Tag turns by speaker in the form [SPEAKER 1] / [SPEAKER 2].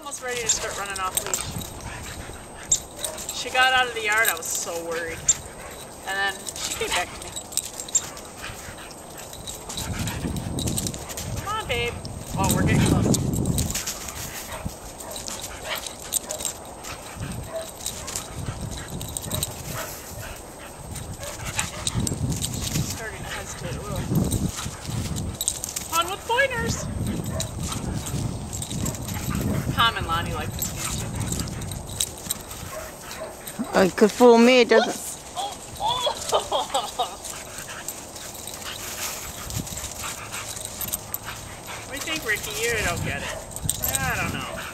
[SPEAKER 1] almost ready to start running off leash. She got out of the yard, I was so worried. And then she came back to me. Come on, babe. Oh, we're getting close. She's starting to hesitate a little. On with pointers! Tom and Lonnie like this game too.
[SPEAKER 2] It could fool me, it doesn't.
[SPEAKER 1] What do you think, Ricky? You don't get it. I don't know.